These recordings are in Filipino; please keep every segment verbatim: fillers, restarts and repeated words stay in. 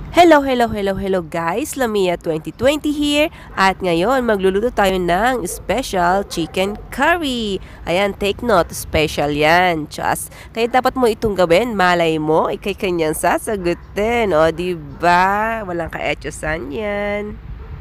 Hello, hello, hello, hello guys! Lamia twenty twenty here at ngayon magluluto tayo ng special chicken curry. Ayan, take note, special yan. Just, kaya dapat mo itong gawin, malay mo, ikay kanyang sasagutin. O, diba? Walang ka-etyosan yan.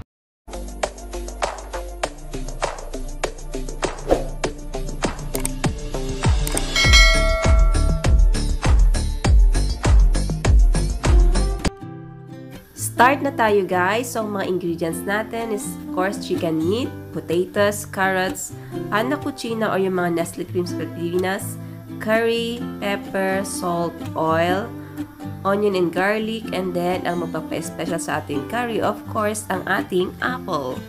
Start na tayo guys. So, ang mga ingredients natin is of course chicken meat, potatoes, carrots, Anna Cucina or yung mga Nestle creams sa Pilipinas, curry, pepper, salt, oil, onion and garlic, and then ang magpapa-special sa ating curry, of course, ang ating apple.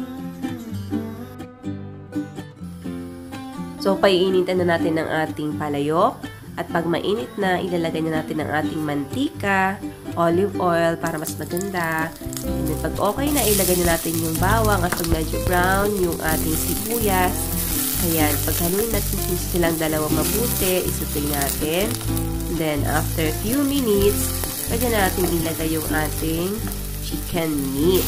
So, paiinitan na natin ng ating palayok. At pag mainit na, ilalagay na natin ang ating mantika, olive oil para mas maganda. And then pag okay na, ilagay na natin yung bawang at pag medyo brown, yung ating sibuyas. Ayan, paghaluin natin silang dalawa mabuti, isutay natin. And then after a few minutes, pwede na natin ilagay yung ating chicken meat.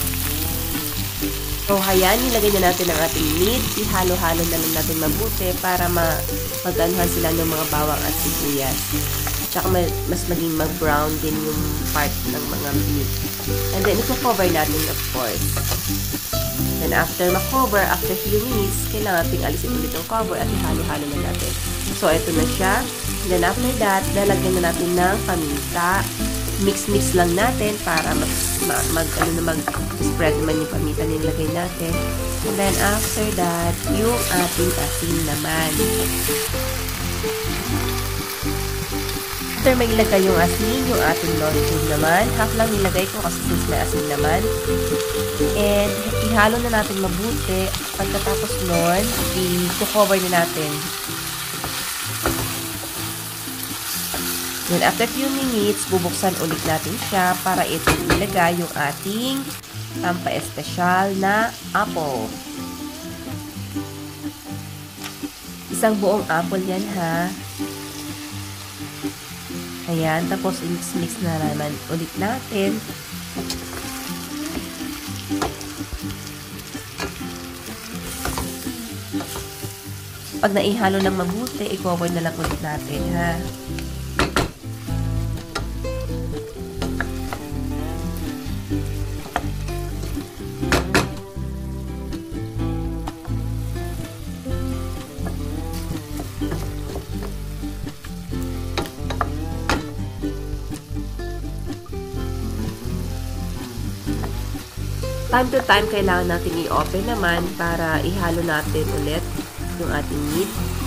So, hayan, nilagay na natin ang ating meat. Ihalo-halo na lang natin mabuti para ma mag-anuhan sila ng mga bawang at sibuyas. Tsaka mas maging mag-brown din yung part ng mga meat. And then, ito-cover natin, of course. Then, after ma-cover, after few minutes, kailangan natin alisin ulit yung cover at ihalo-halo na natin. So, ito na siya. Then, after that, lalagyan na natin ng paminta. Mix-mix lang natin para mag, mag, ano na, mag-spread naman yung paminta na nilagay natin. And then, after that, yung ating asin naman. After may ilagay yung asin, yung ating non-cube naman, half lang nilagay ko kasi since may asin naman. And, ihalo na natin mabuti. Pagkatapos nun, i-cover na natin. Then, after few minutes, bubuksan ulit natin siya para ito ilagay yung ating pampa-espesyal na apple. Isang buong apple yan, ha? Ayan, tapos i-mix-mix na naman ulit natin. Pag naihalo ng mabuti, i-cover na lang ulit natin, ha? Time to time, kailangan natin i-open naman para ihalo natin ulit yung ating meat.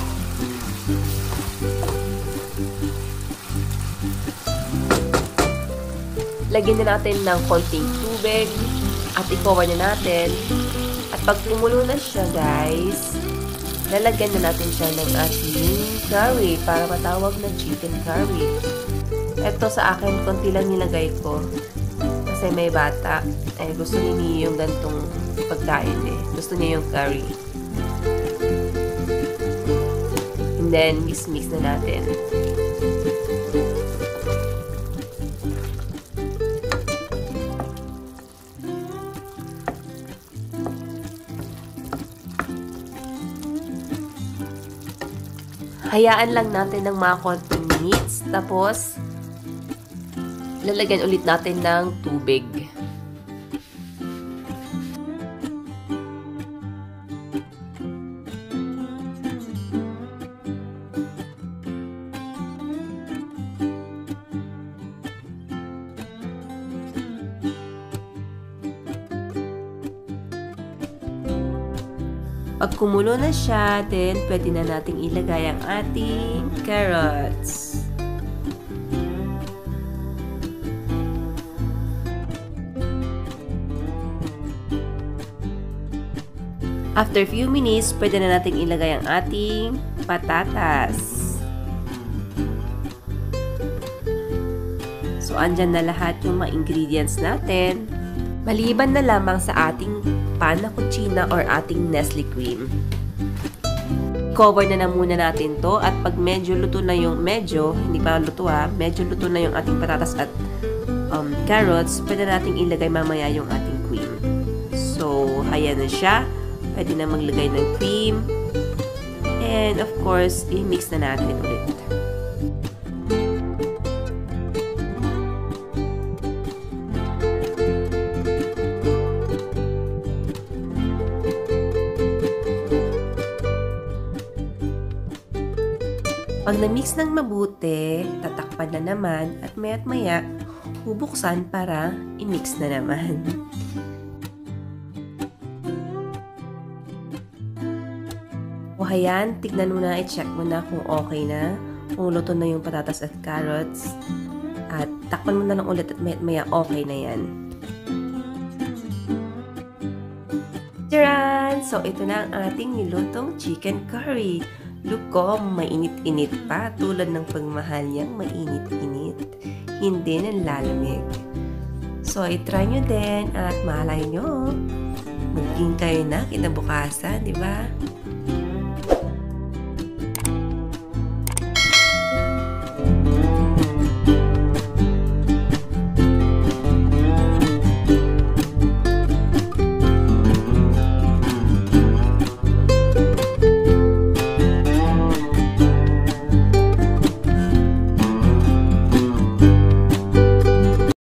Lagyan na natin ng konting tubig at i-cover na natin. At pag tumulo na siya, guys, lalagyan na natin siya ng ating curry para matawag na chicken curry. Ito sa akin, konti lang nilagay ko. Kasi may bata, eh, gusto niya yung gantong pagkain eh. Gusto niya yung curry. And then, mix-mix na natin. Hayaan lang natin ng mga konting minutes. Tapos, lalagyan ulit natin ng tubig. Pag kumulo na siya, then pwede na nating ilagay ang ating carrots. After few minutes, pwede na nating ilagay ang ating patatas. So, andyan na lahat yung mga ingredients natin. Maliban na lamang sa ating Anna Cucina or ating Nestle cream. Cover na na muna natin to at pag medyo luto na yung medyo, hindi pa luto ha, medyo luto na yung ating patatas at um, carrots, pwede nating ilagay mamaya yung ating cream. So, ayan na siya. Pwede na maglagay ng cream. And of course, i-mix na natin ulit. Pag na-mix ng mabuti, tatakpan na naman at maya't maya, bubuksan para i-mix na naman. O ayan, tignan mo na, i-check mo na kung okay na, kung luto na yung patatas at carrots. At takpan mo na lang ulit at maya't maya okay na yan. Tcharan! So ito na ang ating nilutong chicken curry. Look ko, mainit-init pa, tulad ng pagmahal niyang mainit-init. Hindi nang lalamig. So, itry nyo din at malay nyo. Maging kayo na kinabukasan, di ba?